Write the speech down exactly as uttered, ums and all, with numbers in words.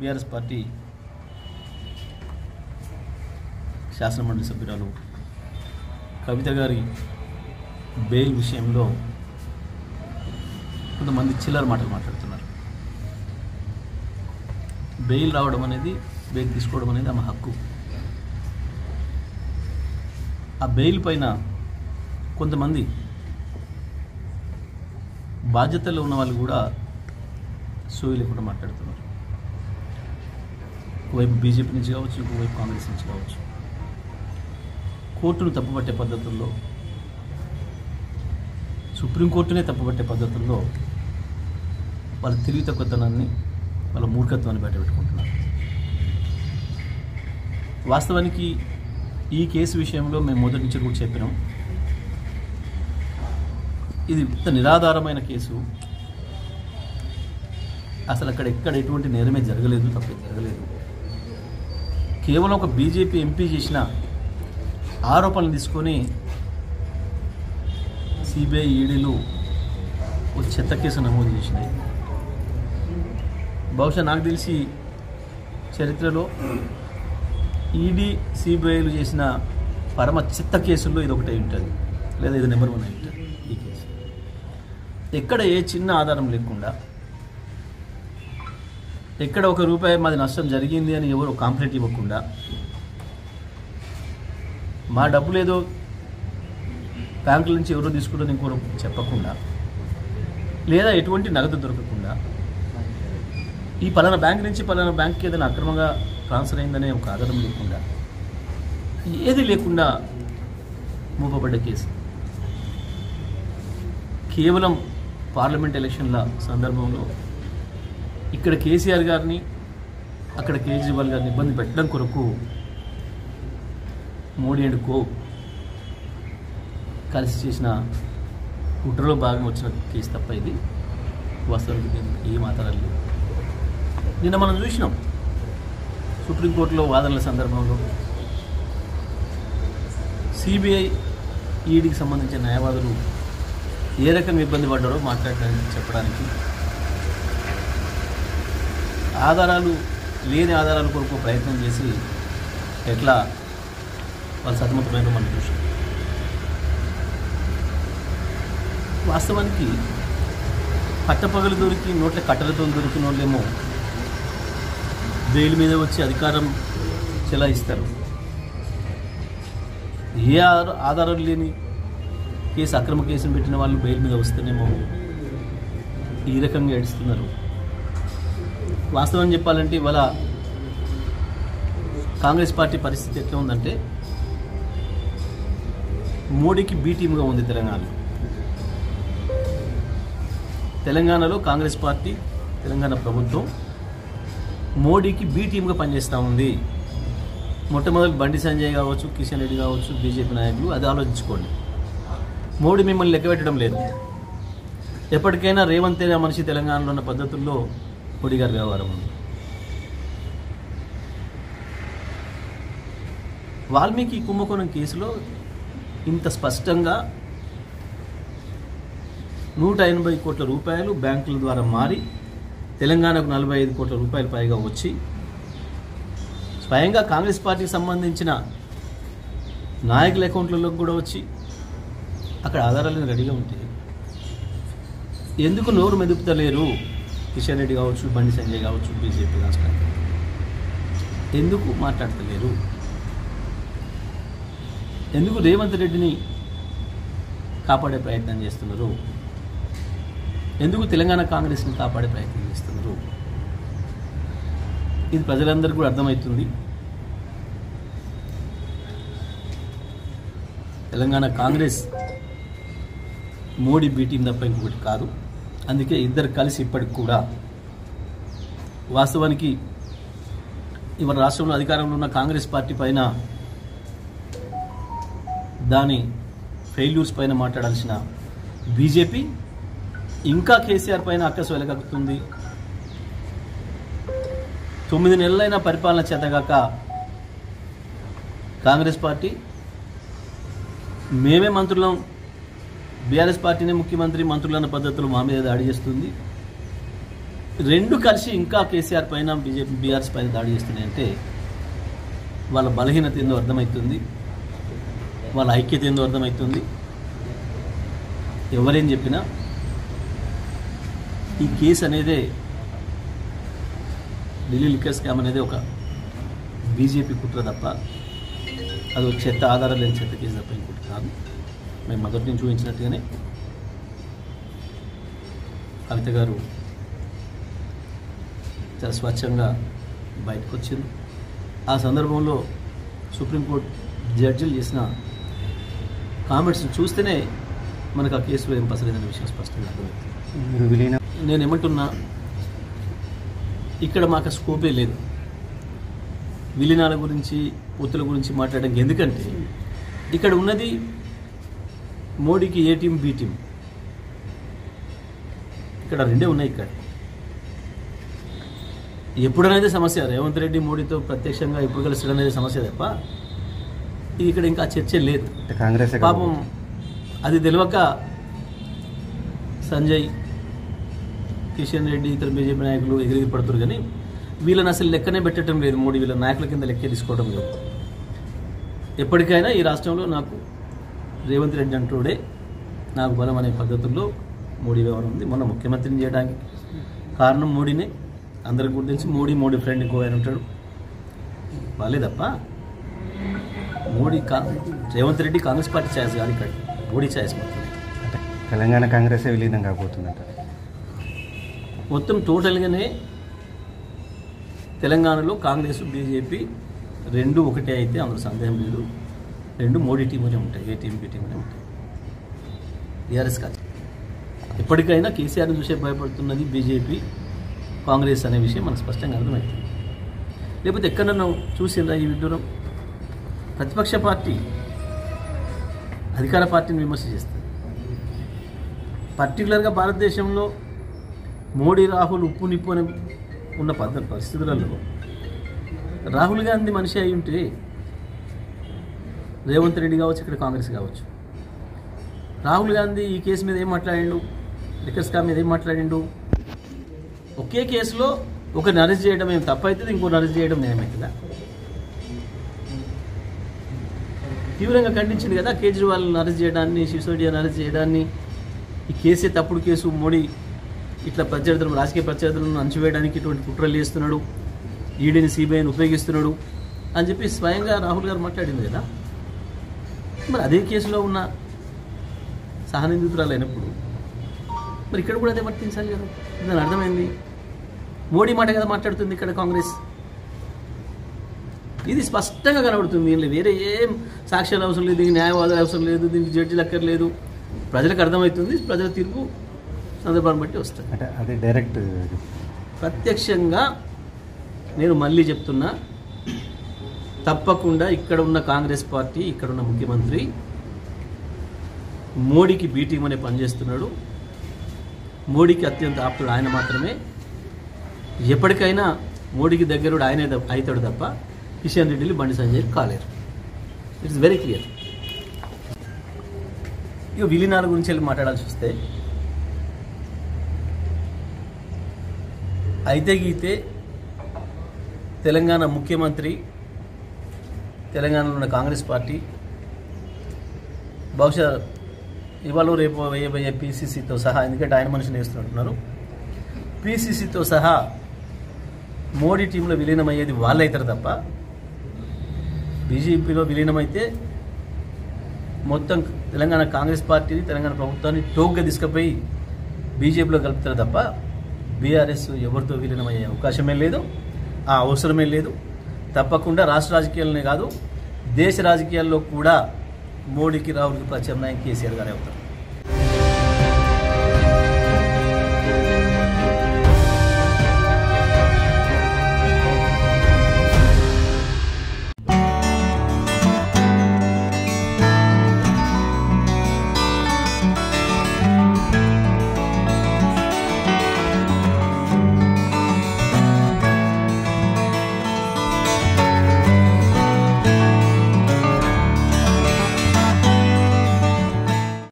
BRS party శాసనమండలి సభ్యురాలు కవిత గారి బెయిల్ విషయంలో కొంతమంది చిల్లర మాటలు మాట్లాడుతున్నారు. బెయిల్ రావడం అనేది, బెయిల్ తీసుకోవడం అనేది ఆమె హక్కు. ఆ బెయిల్ పైన కొంతమంది బాధ్యతల్లో ఉన్న వాళ్ళు కూడా సోయి లేకుండా మాట్లాడుతున్నారు. ఒకవైపు బీజేపీ నుంచి కావచ్చు, ఇంకోవైపు కాంగ్రెస్ నుంచి కావచ్చు. కోర్టును తప్పుపట్టే పద్ధతుల్లో, సుప్రీంకోర్టునే తప్పుపట్టే పద్ధతుల్లో వాళ్ళ తెలివి తక్కువతనాన్ని, వాళ్ళ మూర్ఖత్వాన్ని బయటపెట్టుకుంటున్నారు. వాస్తవానికి ఈ కేసు విషయంలో మేము మొదటి నుంచి కూడా చెప్పినాం, ఇది ఇంత నిరాధారమైన కేసు. అసలు అక్కడ ఎక్కడ ఎటువంటి నేరమే జరగలేదు, తప్పే జరగలేదు. కేవలం ఒక బీజేపీ ఎంపీ చేసిన ఆరోపణలు తీసుకొని సిబిఐ ఈడీలు ఒక చెత్త కేసు నమోదు చేసినాయి. బహుశా నాకు తెలిసి చరిత్రలో ఈడీ సిబిఐలు చేసిన పరమ చెత్త కేసుల్లో ఇది ఒకటే ఉంటుంది, లేదా ఇది నెంబర్ వన్ అయి ఉంటుంది. ఈ కేసు ఎక్కడ ఏ చిన్న ఆధారం లేకుండా, ఎక్కడ ఒక రూపాయి మాది నష్టం జరిగింది అని ఎవరు కాంప్లైంట్ ఇవ్వకుండా, మా డబ్బులు ఏదో బ్యాంకుల నుంచి ఎవరో తీసుకుంటారని ఇంకోరు చెప్పకుండా, లేదా ఎటువంటి నగదు దొరకకుండా, ఈ పలానా బ్యాంక్ నుంచి పలానా బ్యాంక్కి ఏదైనా అక్రమంగా ట్రాన్స్ఫర్ అయిందనే ఒక ఆధారం లేకుండా, ఏది లేకుండా మూపబడ్డ కేసు. కేవలం పార్లమెంట్ ఎలక్షన్ల సందర్భంలో ఇక్కడ కేసీఆర్ గారిని, అక్కడ కేజ్రీవాల్ గారిని ఇబ్బంది పెట్టడం కొరకు మోడీ అండ్ కో కలిసి చేసిన కుట్రలో భాగం వచ్చిన కేసు తప్ప ఇది వాస్తవానికి ఏం ఆధారాలు లేవు. నిన్న మనం చూసినాం సుప్రీంకోర్టులో వాదనల సందర్భంలో సిబిఐ ఈడీకి సంబంధించిన న్యాయవాదులు ఏ రకంగా ఇబ్బంది పడ్డారో మాట్లాడడానికి, చెప్పడానికి, ఆధారాలు లేని ఆధారాల కొరకు ప్రయత్నం చేసి ఎట్లా వాళ్ళు సతమతమైన మనం చూసాం. వాస్తవానికి పట్టపగలు దొరికి నోట్ల కట్టలతో దొరికిన వాళ్ళేమో బెయిల్ మీద వచ్చి అధికారం చెలాయిస్తారు. ఏ ఆధారం లేని కేసు, అక్రమ కేసును పెట్టిన వాళ్ళు బెయిల్ మీద వస్తేనేమో ఈ రకంగా ఏడుస్తున్నారు. వాస్తవం చెప్పాలంటే ఇవాళ కాంగ్రెస్ పార్టీ పరిస్థితి ఎట్లా ఉందంటే, మోడీకి బీ టీమ్గా ఉంది తెలంగాణలో. తెలంగాణలో కాంగ్రెస్ పార్టీ, తెలంగాణ ప్రభుత్వం మోడీకి బీ టీమ్గా పనిచేస్తూ ఉంది. మొట్టమొదటి బండి సంజయ్ కావచ్చు, కిషన్ రెడ్డి కావచ్చు, బీజేపీ నాయకులు అది ఆలోచించుకోండి. మోడీ మిమ్మల్ని లెక్కపెట్టడం లేదు. ఎప్పటికైనా రేవంత్ అనే మనిషి తెలంగాణలో ఉన్న పద్ధతుల్లో మోడీ గారి వ్యవహారం ఉంది. వాల్మీకి కుంభకోణం కేసులో ఇంత స్పష్టంగా నూట ఎనభై కోట్ల రూపాయలు బ్యాంకుల ద్వారా మారి తెలంగాణకు నలభై ఐదు కోట్ల రూపాయలు పైగా వచ్చి స్వయంగా కాంగ్రెస్ పార్టీకి సంబంధించిన నాయకుల అకౌంట్లలోకి కూడా వచ్చి అక్కడ ఆధారాలను రెడీగా ఉంటాయి. ఎందుకు నోరు మెదుపుతలేరు కిషన్ రెడ్డి కావచ్చు, బండి సంజయ్ కావచ్చు, బీజేపీ రాష్ట్ర ఎందుకు మాట్లాడతలేరు? ఎందుకు రేవంత్ రెడ్డిని కాపాడే ప్రయత్నం చేస్తున్నారు? ఎందుకు తెలంగాణ కాంగ్రెస్ని కాపాడే ప్రయత్నం చేస్తున్నారు? ఇది ప్రజలందరికీ కూడా అర్థమవుతుంది. తెలంగాణ కాంగ్రెస్ మోడీ బీ టీం తప్ప ఇంకొకటి కాదు. అందుకే ఇద్దరు కలిసి ఇప్పటికి కూడా వాస్తవానికి ఇవాళ రాష్ట్రంలో అధికారంలో ఉన్న కాంగ్రెస్ పార్టీ పైన, దాని ఫెయిల్యూర్స్ పైన మాట్లాడాల్సిన బీజేపీ ఇంకా కేసీఆర్ పైన అక్కసు వెలగక్కుతుంది. తొమ్మిది నెలలైన పరిపాలన చేతగాక కాంగ్రెస్ పార్టీ మేమే మంత్రులం, బీఆర్ఎస్ పార్టీనే ముఖ్యమంత్రి, మంత్రులన్న పద్ధతులు మా మీద దాడి చేస్తుంది. రెండు కలిసి ఇంకా కేసీఆర్ పైన బీజేపీ బీఆర్ఎస్ పైన దాడి చేస్తున్నాయంటే వాళ్ళ బలహీనత ఏందో అర్థమవుతుంది, వాళ్ళ ఐక్యత ఏందో అర్థమవుతుంది. ఎవరేం చెప్పినా ఈ కేసు అనేదే ఢిల్లీ లిక్కర్ స్కామ్ అనేది ఒక బీజేపీ కుట్ర తప్ప అది ఒక చెత్త ఆధారం లేని చెత్త కేసు తప్ప ఇంకోటి కాదు. మేము మొదటి నుంచి చూపించినట్టుగానే కవిత గారు చాలా స్వచ్ఛంగా బయటకు వచ్చింది. ఆ సందర్భంలో సుప్రీంకోర్టు జడ్జిలు చేసిన కామెంట్స్ చూస్తేనే మనకు ఆ కేసులో ఏం పసలేదనే విషయం స్పష్టంగా అర్థమవుతుంది. నేను ఏమంటున్నా, ఇక్కడ మాకు స్కోపే లేదు విలీనాల గురించి పొత్తుల గురించి మాట్లాడడానికి. ఎందుకంటే ఇక్కడ ఉన్నది మోడీకి ఏ టీం బి టీం, ఇక్కడ రెండే ఉన్నాయి. ఇక్కడ ఎప్పుడనేది సమస్య, రేవంత్ రెడ్డి మోడీతో ప్రత్యక్షంగా ఎప్పుడు కలిసడం అనేది సమస్య తప్ప ఇది ఇక్కడ ఇంకా చర్చ లేదు. కాంగ్రెస్ పాపం అది తెలియక సంజయ్, కిషన్ రెడ్డి, ఇతర బీజేపీ నాయకులు ఎగిరిగి పడుతున్నారు. కానీ వీళ్ళని అసలు లెక్కనే పెట్టడం లేదు. మోడీ వీళ్ళ నాయకుల కింద లెక్కే తీసుకోవడం లేదు. ఎప్పటికైనా ఈ రాష్ట్రంలో నాకు రేవంత్ రెడ్డి అంటూడే నాకు బలం అనే పద్ధతుల్లో మోడీ వ్యవహారం ఉంది. మొన్న ముఖ్యమంత్రిని చేయడానికి కారణం మోడీనే. అందరికి గుర్తించి మోడీ మోడీ ఫ్రెండ్ ఇంకో ఆయన ఉంటాడు వాళ్ళే తప్ప మోడీ కా రేవంత్ రెడ్డి కాంగ్రెస్ పార్టీ ఛాయిస్ కాదు, ఇక్కడ మోడీ ఛాయిస్ మాత్రమే. తెలంగాణ కాంగ్రెస్ విలీనం కాబోతుందంట. మొత్తం టోటల్గానే తెలంగాణలో కాంగ్రెస్ బీజేపీ రెండు ఒకటే అయితే అందులో సందేహం లేదు. రెండు మోడీ టీమునే ఉంటాయి, ఏ టీం బి టీమునే ఉంటాయి, టీఆర్ఎస్ కాదు. ఎప్పటికైనా కేసీఆర్ని చూసే భయపడుతున్నది బీజేపీ కాంగ్రెస్ అనే విషయం మనకు స్పష్టంగా అర్థమవుతుంది. లేకపోతే ఎక్కడన్నా చూసిందా ఈ విడ్డూరం? ప్రతిపక్ష పార్టీ అధికార పార్టీని విమర్శ చేస్తుంది. పర్టికులర్గా భారతదేశంలో మోడీ రాహుల్ ఉప్పు నిప్పు అని ఉన్న పద్ధతి పరిస్థితులలో రాహుల్ గాంధీ మనిషి అయి ఉంటే రేవంత్ రెడ్డి కావచ్చు, ఇక్కడ కాంగ్రెస్ కావచ్చు, రాహుల్ గాంధీ ఈ కేసు మీద ఏం మాట్లాడిండు, లిక్కర్ స్కామ్ మీద ఏం మాట్లాడిండు? ఒకే కేసులో ఒకరిని అరెస్ట్ చేయడం ఏం తప్పవుతుంది, ఇంకోటి అరెస్ట్ చేయడం ఏమవుతుందా? తీవ్రంగా ఖండించింది కదా కేజ్రీవాల్ని అరెస్ట్ చేయడాన్ని, సిసోడియాని అరెస్ట్ చేయడాన్ని. ఈ కేసే తప్పుడు కేసు, మోడీ ఇట్లా ప్రత్యర్థులను, రాజకీయ ప్రత్యర్థులను అణచివేయడానికి ఇటువంటి కుట్రలు చేస్తున్నాడు, ఈడీని సిబిఐని ఉపయోగిస్తున్నాడు అని చెప్పి స్వయంగా రాహుల్ గారు మాట్లాడింది కదా. మరి అదే కేసులో ఉన్న సహనిందితురాలు అయినప్పుడు మరి ఇక్కడ కూడా అదే వర్తించాలి కదా. దాని అర్థమైంది, మోడీ మాట కదా మాట్లాడుతుంది ఇక్కడ కాంగ్రెస్. ఇది స్పష్టంగా కనబడుతుంది. దీనిలో వేరే ఏం సాక్ష్యాలు అవసరం లేదు, దీనికి న్యాయవాదాలు అవసరం లేదు, దీనికి జడ్జిలు అక్కర్లేదు. ప్రజలకు అర్థమవుతుంది, ప్రజల తీర్పు సందర్భాన్ని బట్టి వస్తుంది. అంటే అది డైరెక్ట్ ప్రత్యక్షంగా నేను మళ్ళీ చెప్తున్నా, తప్పకుండా ఇక్కడ ఉన్న కాంగ్రెస్ పార్టీ, ఇక్కడ ఉన్న ముఖ్యమంత్రి మోడీకి బీ టీం అనే పనిచేస్తున్నాడు. మోడీకి అత్యంత ఆప్తుడు ఆయన మాత్రమే. ఎప్పటికైనా మోడీకి దగ్గరుడు ఆయనే అవుతాడు తప్ప కిషన్ రెడ్డిని, బండి సంజయ్ కాలేరు. It's very clear. ఇక విలీనాల గురించి వెళ్ళి మాట్లాడాల్సి వస్తే, అయితే గీతే తెలంగాణ ముఖ్యమంత్రి, తెలంగాణలో ఉన్న కాంగ్రెస్ పార్టీ బహుశా ఇవాళ రేపు వేయబోయే పీసీసీతో సహా, ఎందుకంటే ఆయన మనిషిని వేస్తున్నట్టున్నారు, పీసీసీతో సహా మోడీ టీంలో విలీనమయ్యేది వాళ్ళు అవుతారు తప్ప బీజేపీలో విలీనమైతే మొత్తం తెలంగాణ కాంగ్రెస్ పార్టీని, తెలంగాణ ప్రభుత్వాన్ని టోక్గా తీసుకుపోయి బీజేపీలో కలుపుతారు తప్ప బీఆర్ఎస్ ఎవరితో విలీనమయ్యే అవకాశమే లేదు, ఆ అవసరమే లేదు. తప్పకుండా రాష్ట్ర రాజకీయాలనే కాదు, దేశ రాజకీయాల్లో కూడా మోడీకి, రాహుల్కి ప్రత్యామ్నాయం కేసీఆర్ గారే అవుతారు.